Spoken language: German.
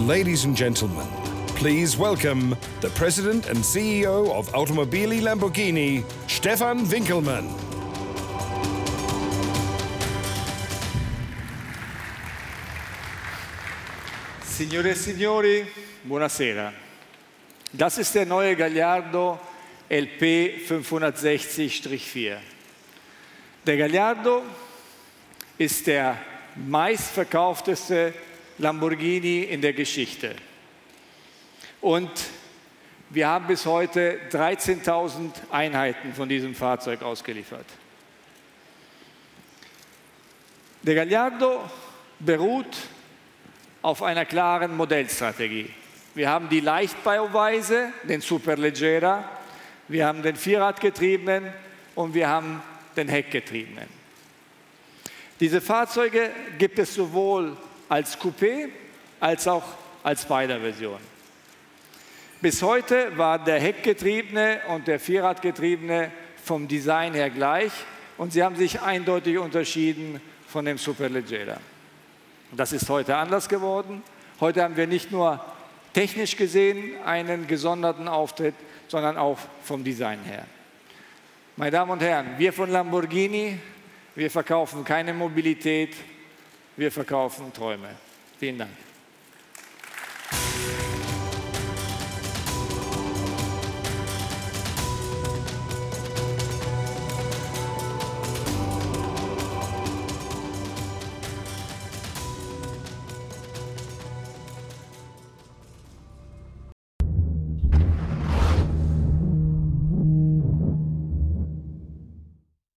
Ladies and gentlemen, please welcome the President and CEO of Automobili Lamborghini, Stefan Winkelmann. Signore e signori, buonasera. Das ist der neue Gallardo LP 560-4. Der Gallardo ist der meistverkaufteste Lamborghini in der Geschichte. Und wir haben bis heute 13.000 Einheiten von diesem Fahrzeug ausgeliefert. Der Gallardo beruht auf einer klaren Modellstrategie. Wir haben die Leichtbauweise, den Superleggera, wir haben den Vierradgetriebenen und wir haben den Heckgetriebenen. Diese Fahrzeuge gibt es sowohl als Coupé als auch als Spider-Version. Bis heute war der Heckgetriebene und der Vierradgetriebene vom Design her gleich und sie haben sich eindeutig unterschieden von dem Superleggera. Das ist heute anders geworden. Heute haben wir nicht nur technisch gesehen einen gesonderten Auftritt, sondern auch vom Design her. Meine Damen und Herren, wir von Lamborghini, wir verkaufen keine Mobilität, wir verkaufen Träume. Vielen Dank.